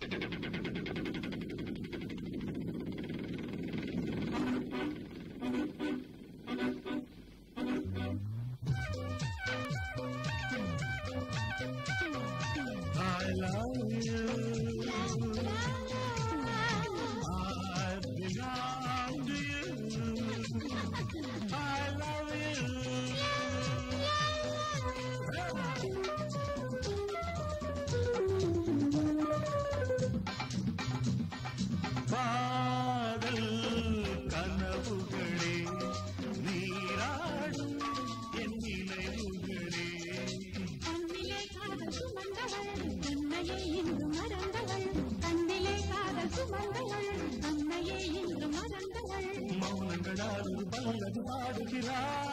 காதல் கனவுகளே நீராடும் என் நினைவுகளே கண்ணிலே காதல் சுமந்தவள் தன்னையே இன்று மறந்தவள் கண்ணிலே காதல் சுமந்தவள் தன்னையே இன்று மறந்தவள் மௌனங்களால் ஒரு பல்லது பாடுகிறாள்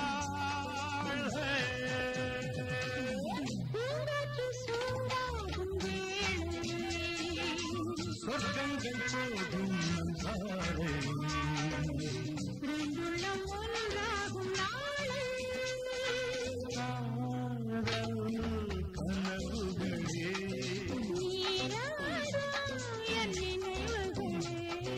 சொர்க்கங்கள் போகும் சாலை ரெண்டுள்ளம் ஒன்றாகும் நாளை கனவுகளே நீராடும் என் நினைவுகளே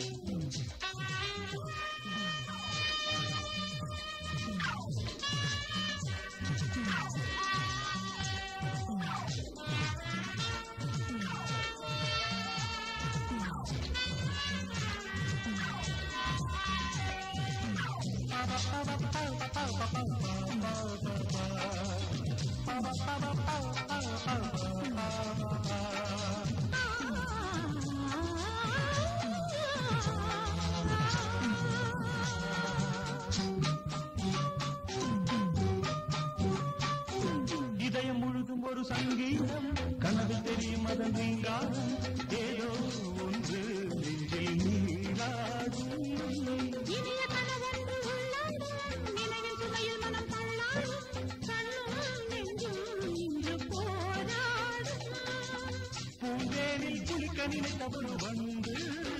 இதயம் முழுதும் ஒரு சங்கீதம் கனவு தெரியும் அதன் நீங்காடும் ஏதோ ஒன்று நெஞ்சில் நீராடும் இனிய கனவொன்று உள்ளாடும் நினைவில் சுமையில் மனம் தள்ளாடும் கண்ணும் நெஞ்சும் இன்று போராடும் பூந்தேனில் குளிக்க நினைத்தவள் வந்து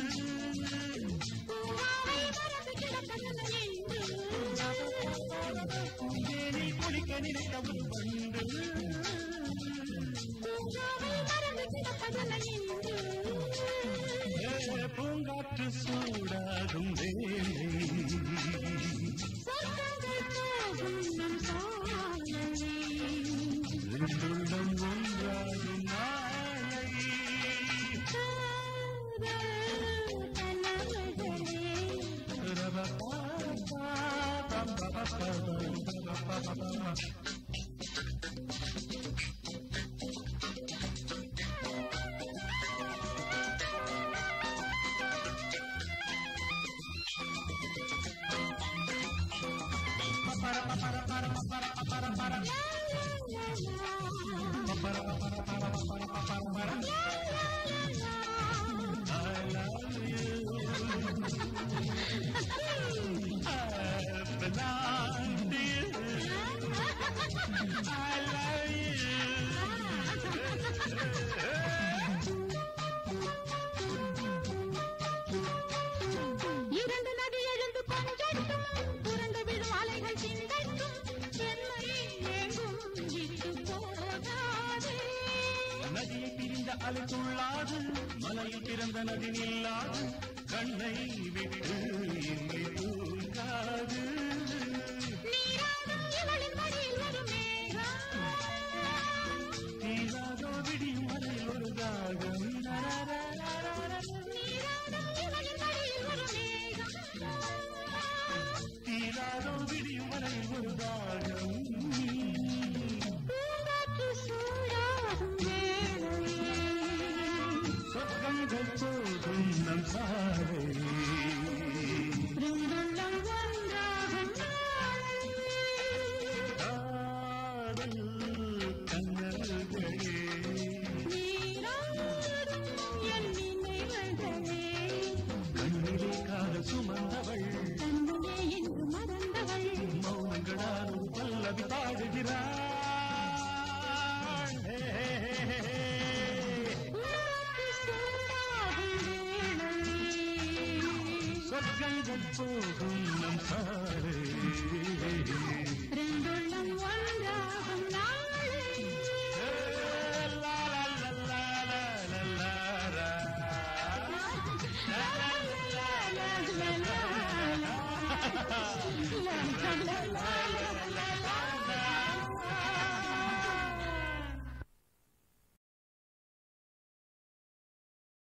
பூவாவை மறந்து கிடப்பதனை என்று பூந்தேனில் குளிக்க நினைத்தவள் வந்து பூவாவை மறந்து கிடப்பதனை என்று பூங்காற்று சூடாகும் வேலை சொர்க்கங்கள் போகும் நம் சாலை உள்ளம் ஒன்றாகும் நாளை இரண்டு நதி எழுந்து கொஞ்சட்டும் புரண்டு விடும் அலைகள் சிந்தட்டும் என்னை எங்கும் விட்டு போகாதே நதியை பிரிந்த அலை துள்ளாது மலையில் பிறந்த நதி நில்லாது கண்ணை விட்டு என்னை தூங்காது நீராடும் இவளின் மடியில் ஒரு மேகம் தீராதோ விடியும் மலையில் ஒரு தாகம் நீராடும் இவளின் மடியில் ஒரு மேகம் தீராதோ விடியும் மலையில் ஒரு தாகம் பூங்காற்று சூடாகும் வேளையே சொர்க்கங்கள் போகும் நம் சாலை ரெண்டுள்ளம் ஒன்றாகும் நாளை காதல் கனவுகளே நீராடும் என் நினைவுகளே கண்ணிலே காதல் சுமந்தவள் தன்னையே இன்று மறந்தவள் மௌனங்களால் ஒரு பல்லவி பாடுகிறாள் பூங்காற்று சூடாகும் வேளையே சொர்க்கங்கள் போகும் நம் சாலை ரெண்டுள்ளம் ஒன்றாகும் நாளை லா லா லா லா லா லா லா la la la